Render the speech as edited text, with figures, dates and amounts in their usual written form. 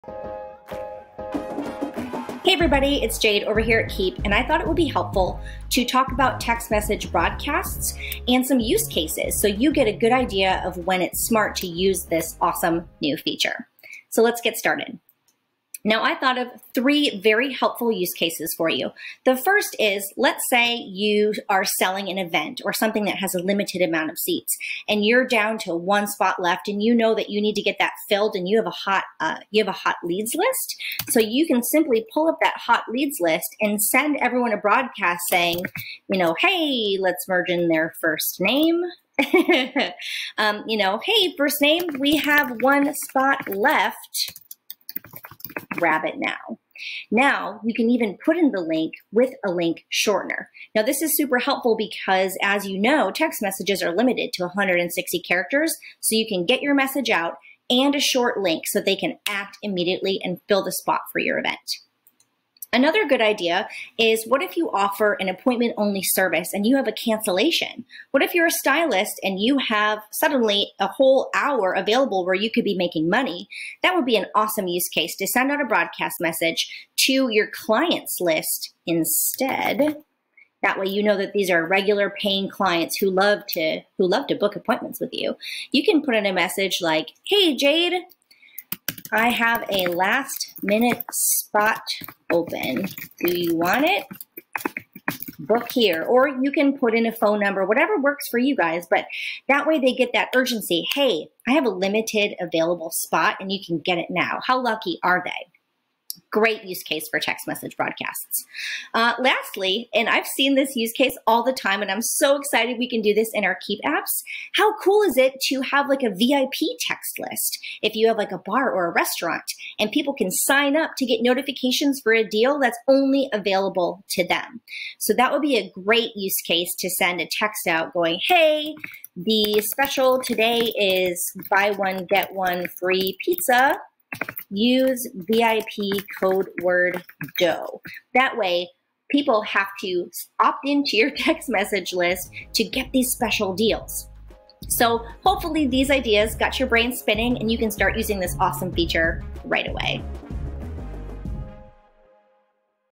Hey everybody, it's Jade over here at Keap, and I thought it would be helpful to talk about text message broadcasts and some use cases so you get a good idea of when it's smart to use this awesome new feature. So let's get started. Now, I thought of 3 very helpful use cases for you. The first is, let's say you are selling an event or something that has a limited amount of seats, and you're down to 1 spot left, and you know that you need to get that filled, and you have a hot leads list. So you can simply pull up that hot leads list and send everyone a broadcast saying, hey, let's merge in their first name. Hey, first name, we have 1 spot left. Grab it now. Now you can even put in the link with a link shortener. Now this is super helpful because, as you know, text messages are limited to 160 characters, so you can get your message out and a short link so they can act immediately and fill the spot for your event. Another good idea is, what if you offer an appointment-only service and you have a cancellation? What if you're a stylist and you have suddenly a whole hour available where you could be making money? That would be an awesome use case to send out a broadcast message to your clients list instead. That way you know that these are regular paying clients who love to book appointments with you. You can put in a message like, hey Jade, I have a last minute spot open. Do you want it? Book here. Or you can put in a phone number, whatever works for you guys, but that way they get that urgency. Hey, I have a limited available spot and you can get it now. How lucky are they? Great use case for text message broadcasts. Lastly, and I've seen this use case all the time, and I'm so excited we can do this in our Keap apps. How cool is it to have like a VIP text list? If you have like a bar or a restaurant and people can sign up to get notifications for a deal that's only available to them. So that would be a great use case to send a text out going, hey, the special today is buy one, get one free pizza. Use VIP code word DOUGH. That way, people have to opt into your text message list to get these special deals. So hopefully these ideas got your brain spinning and you can start using this awesome feature right away.